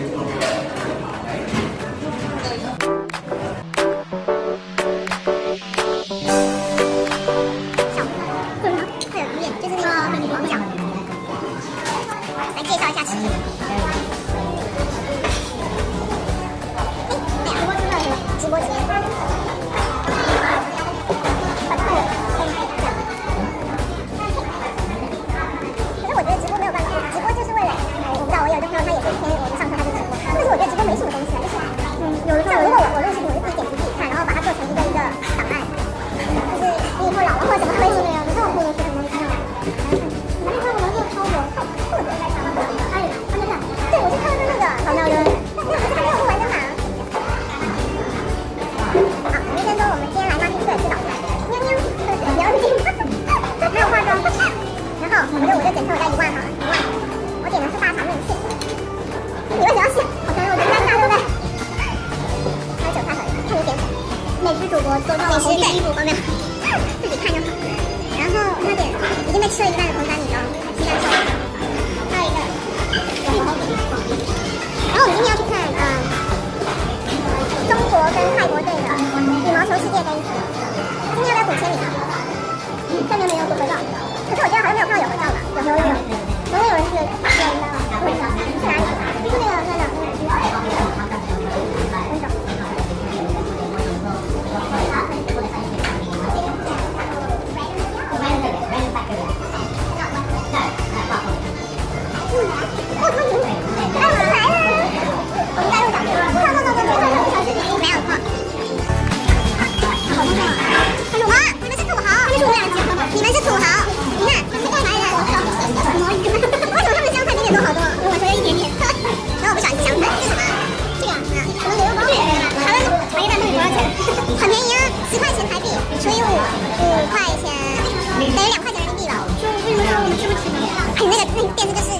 来介绍一下吃的。直播间。可是我觉得直播没有办法，直播就是为了，我不知道，我有一个朋友他也是天天我就上课他就直播，但是我觉得直播没什么东西啊，就是有的时候如果我录视频，我就自己点击自己看，然后把它做成一个档案，就是你以后老了或者什么会那个，可是我不能说什么东西啊。那你看我们这个超过或者在上面对，我就看到那个好闹的，那可是还没有录完的嘛。好，我们先说我们今天来妈咪吃早餐，喵喵，不要紧，没有化妆。然后我就检测我家1万好了，1万，我点的是大肠面线。你为什么要笑？好像有点尴尬，对不对？还有韭菜盒，看你点什么。美食主播做到了红第一步，没有，自己看就好。然后他点已经被吃了一半的红山米糕，鸡蛋烧饼，还有一个。然后我们今天要去看中国跟泰国队的羽毛球世界杯。今天要不要补签名啊？这边没有做合照，可是我觉得好像没有看到有合照吧？有游泳，有人是人的，是哪里？是那个分手。你们是土豪，你看他们干嘛呀？为什么他们香菜比你多好多？我说有一点点，然后我不喜欢吃香菜，是什么？这个什么牛肉包？他们茶叶蛋到底多少钱？很便宜啊，10块钱台币除以5，5块钱等于2块钱人民币吧？就为什么说我们吃不起呢？哎，那个电视就是